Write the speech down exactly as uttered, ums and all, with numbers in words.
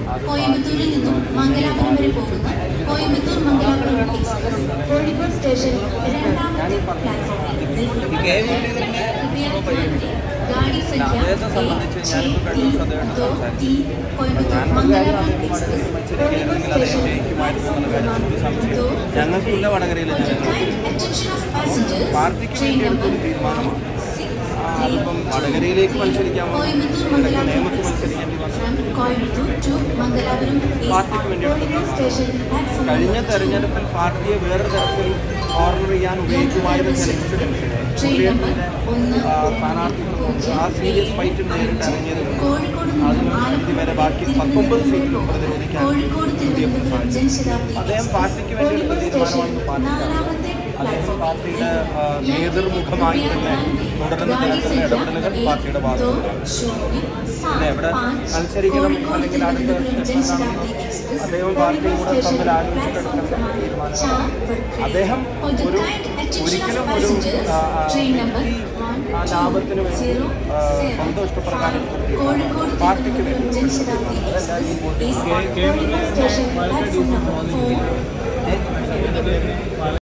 കോയമ്പത്തൂരിൽ നിന്നും മംഗലാപുരം വരെ പോകുന്ന കോയമ്പത്തൂർ മംഗലാപുരം എക്സ്പ്രസ് കോഴിക്കോട് സ്റ്റേഷൻ രണ്ടാമത്തെ പ്ലാറ്റ്ഫോമിൽ गाड़ी संख्या एक छः तीन दो तीन Coimbatore Mangalapuram express attention of passengers train number one six three വടകരയിലേക്ക് മത്സരിക്കാൻ Coimbatore Mangalapuram from Coimbatore to Mangalapuram is on Coimbatore station platform. കഴിഞ്ഞ തെരഞ്ഞെടുപ്പിൽ പാർട്ടിയെ വേറെ തരത്തിൽ കോർണർ ചെയ്യാൻ ഉപയോഗിക്കുമായിരുന്ന ചില ഇൻസിഡൻസ് സ്ഥാനാർത്ഥികൾ ആ സീരിയസ് ഫൈറ്റ് നേരിട്ട് ഇറങ്ങിയത് ഇതുവരെ ബാക്കി പത്തൊമ്പത് സീറ്റിലും പ്രതിരോധിക്കാൻ അദ്ദേഹം പാർട്ടിക്ക് വേണ്ടി എടുത്ത തീരുമാനമാണെന്ന് പാർട്ടി അദ്ദേഹം പാർട്ടിയുടെ നേതൃമുഖമായി തന്നെ തുടരുന്ന തരത്തിലുള്ള ഇടപെടലുകൾ പാർട്ടിയുടെ ഭാഗത്തുണ്ട്. പിന്നെ എവിടെ മത്സരിക്കണം അല്ലെങ്കിൽ അടുത്ത അദ്ദേഹം പാർട്ടിയും കൂടെ തമ്മിൽ ആലോചിച്ചെടുക്കേണ്ട തീരുമാനമാണ്. അദ്ദേഹം ഒരു ഒരിക്കലും ഒരു ആ ലാഭത്തിന് വേണ്ടി സ്വന്തം ഇഷ്ടപ്രകാരം പാർട്ടിക്ക് വേണ്ടി അതല്ല ഈ